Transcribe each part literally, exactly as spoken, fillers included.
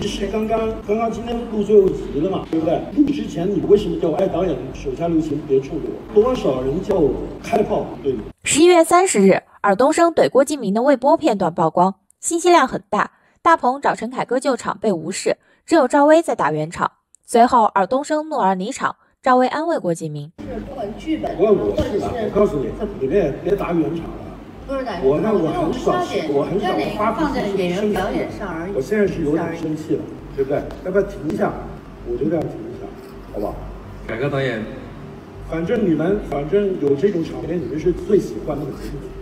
其实刚刚刚刚今天录最后一集了嘛，对不对？录之前你为什么叫我？哎，导演手下留情，别冲着我。多少人叫我开炮，对吗？ 十一月三十日，尔冬升怼郭敬明的微博片段曝光，信息量很大。大鹏找陈凯歌救场被无视，只有赵薇在打圆场。随后，尔冬升怒而离场，赵薇安慰郭敬明：“ 是不管剧本，我我是我告诉你，你别别打圆场了。不是打圆场，我那我很少，我很少发放在演员表演上而已。我现在是有点生气了，对不对？要不要停一下？我就这样停一下，好不好？ 凯歌导演， 反正你们反正有这种场面，你们是最喜欢的。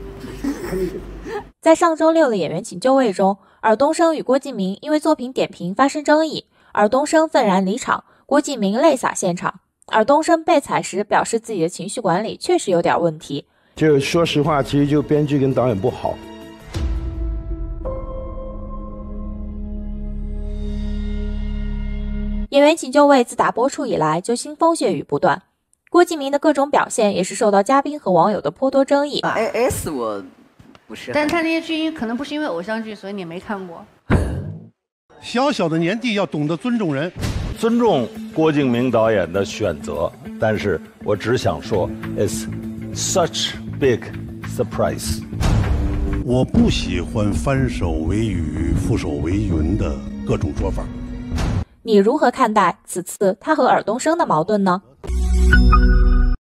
在上周六的演员请就位中，尔冬升与郭敬明因为作品点评发生争议，尔冬升愤然离场，郭敬明泪洒现场。尔冬升被采时表示自己的情绪管理确实有点问题。 就说实话，其实就编剧跟导演不好。 演员请就位自打播出以来就腥风血雨不断，郭敬明的各种表现也是受到嘉宾和网友的颇多争议。 哎 S 我不是， 但他那些剧可能不是因为偶像剧，所以你没看过。 小小的年纪要懂得尊重人， 尊重郭敬明导演的选择，但是我只想说 ，It's such big surprise。 我不喜欢翻手为雨，覆手为云的各种说法。 你如何看待此次他和尔冬升的矛盾呢？